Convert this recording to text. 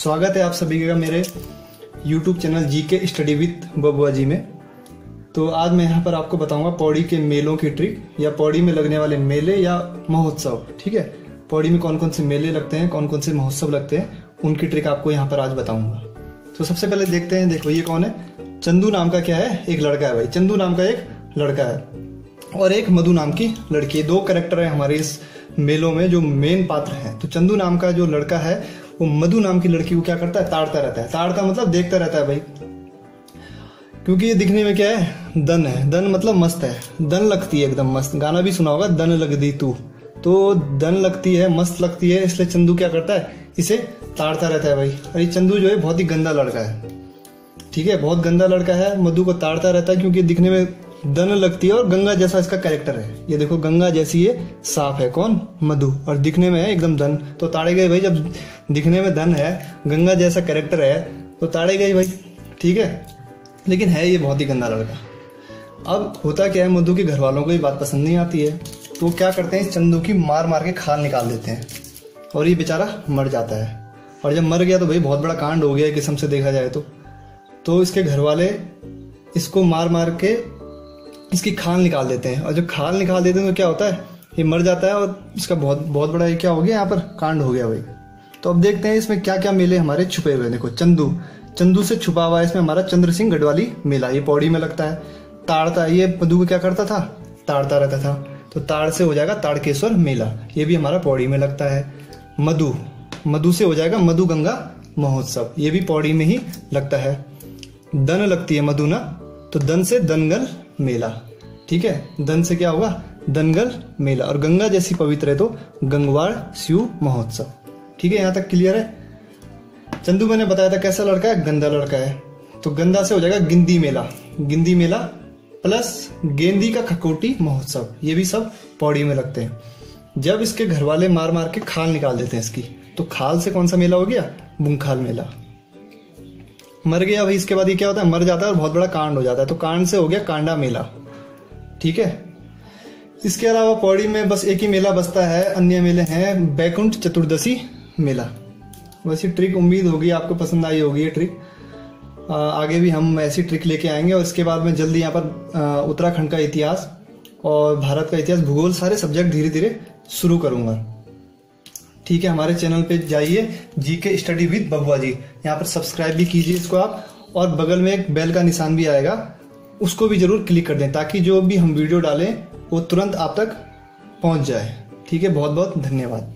स्वागत है आप सभी का मेरे YouTube channel GK study with Babua ji में। तो आज मैं यहाँ पर आपको बताऊंगा पौड़ी के मेलों की ट्रिक या पौड़ी में लगने वाले मेले या महोत्सव। ठीक है, पौड़ी में कौन कौन से मेले लगते हैं, कौन कौन से महोत्सव लगते हैं, उनकी ट्रिक आपको यहाँ पर आज बताऊंगा। तो सबसे पहले देखते हैं, देखो ये कौन है। चंदू नाम का क्या है, एक लड़का है भाई। चंदू नाम का एक लड़का है और एक मधु नाम की लड़की। दो कैरेक्टर है हमारे इस मेलों में जो मेन पात्र हैं। तो चंदू नाम का जो लड़का है वो मधु नाम की लड़की को क्या करता है, ताड़ता रहता है। ताड़ता मतलब देखता रहता है भाई, क्योंकि ये दिखने में क्या है, दन है। दन मतलब मस्त है, दन लगती है एकदम मस्त। गाना भी सुना होगा, दन लग दी तू। तो दन लगती है, मस्त लगती है, इसलिए चंदू क्या करता है, इसे ताड़ता रहता है भाई। और ये चंदू जो है बहुत ही गंदा लड़का है। ठीक है, बहुत गंदा लड़का है, मधु को ताड़ता रहता है क्योंकि दिखने में दन लगती है और गंगा जैसा इसका कैरेक्टर है। ये देखो गंगा जैसी ये साफ है, कौन, मधु, और दिखने में है एकदम दन। तो ताड़े गए भाई, जब दिखने में दन है, गंगा जैसा कैरेक्टर है, तो ताड़े गए भाई। ठीक है, लेकिन है ये बहुत ही गंदा लड़का। अब होता क्या है, मधु के घर वालों को ये बात पसंद नहीं आती है, तो क्या करते हैं, चंदू की मार मार के खाल निकाल देते हैं और ये बेचारा मर जाता है। और जब मर गया तो भाई बहुत बड़ा कांड हो गया किस्म से देखा जाए तो इसके घर वाले इसको मार मार के इसकी खाल निकाल देते हैं। और जब खाल निकाल देते हैं तो क्या होता है, ये मर जाता है और इसका बहुत बड़ा ये क्या हो गया, यहाँ पर कांड हो गया भाई। तो अब देखते हैं इसमें क्या क्या मेले हमारे छुपे हुए हैं। देखो चंदू से छुपा हुआ है इसमें हमारा चंद्र सिंह गढ़वाली मेला, ये पौड़ी में लगता है। ताड़ता, ये मधु को क्या करता था, ताड़ता रहता था, तो ताड़ से हो जाएगा ताड़केश्वर मेला, ये भी हमारा पौड़ी में लगता है। मधु से हो जाएगा मधु गंगा महोत्सव, ये भी पौड़ी में ही लगता है। दन लगती है मधु ना, तो दन से दनगल मेला। ठीक है, दन से क्या होगा, दनगल मेला। और गंगा जैसी पवित्र है तो गंगवाड़ शिव महोत्सव। ठीक है, यहाँ तक क्लियर है। चंदू मैंने बताया था कैसा लड़का है, गंदा लड़का है। तो गंदा से हो जाएगा गिंदी मेला प्लस गेंदी का खकोटी महोत्सव, ये भी सब पौड़ी में लगते हैं। जब इसके घर वाले मार मार के खाल निकाल देते हैं इसकी, तो खाल से कौन सा मेला हो गया, बुंखाल मेला। मर गया भाई, इसके बाद ये क्या होता है, मर जाता है और बहुत बड़ा कांड हो जाता है, तो कांड से हो गया कांडा मेला। ठीक है, इसके अलावा पौड़ी में बस एक ही मेला बसता है, अन्य मेले हैं बैकुंठ चतुर्दशी मेला। वैसी ट्रिक उम्मीद होगी आपको पसंद आई होगी ये ट्रिक। आगे भी हम ऐसी ट्रिक लेके आएंगे और इसके बाद में जल्दी यहाँ पर उत्तराखंड का इतिहास और भारत का इतिहास, भूगोल, सारे सब्जेक्ट धीरे धीरे शुरू करूंगा। ठीक है, हमारे चैनल पे जाइए, जीके स्टडी विद बबुआ जी, यहाँ पर सब्सक्राइब भी कीजिए इसको आप, और बगल में एक बेल का निशान भी आएगा, उसको भी जरूर क्लिक कर दें ताकि जो भी हम वीडियो डालें वो तुरंत आप तक पहुंच जाए। ठीक है, बहुत बहुत धन्यवाद।